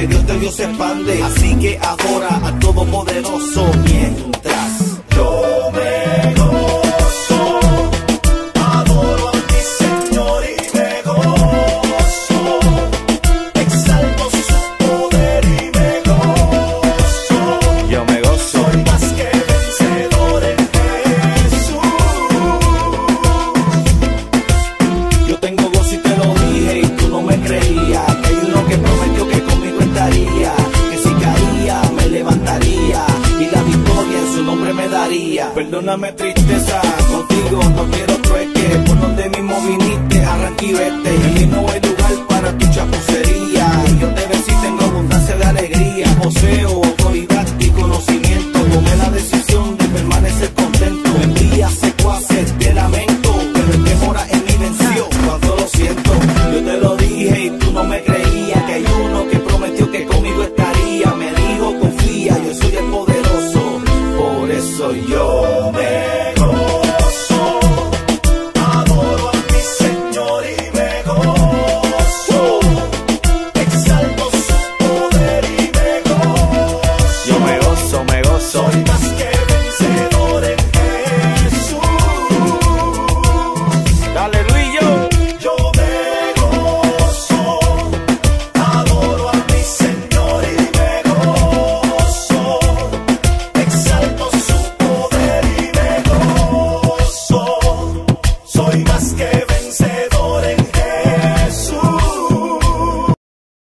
que Dios te dio se expande. Así que adora al Todopoderoso mientras yo me gozo. Adoro a mi Señor y me gozo. Exalto su poder y me gozo. Yo me gozo. Soy más que vencedor en Jesús. Yo tengo gozo y te lo dije y tú no me creías. Que hay uno que prometió que conmigo estaría, que si caía me levantaría y la victoria en su nombre me daría. Perdóname tristeza, contigo no quiero trueque. Por donde mismo viniste, arranca y vete. En mí no hay lugar para tu chapucería. Y yo te vencí, tengo abundancia de alegría. Poseo autoridad y conocimiento. Tomé la decisión de permanecer contento. Me envías secuaces de lamento, pero el que mora en mí venció. Cuando lo siento, yo te lo dije y tú no me creías. Que hay uno que prometió que conmigo estaría. Me dijo confía, yo soy el poderoso. Por eso yo me gozo. Adoro a mi Señor y me gozo. Exalto su poder y me gozo. Yo me gozo, me gozo. Soy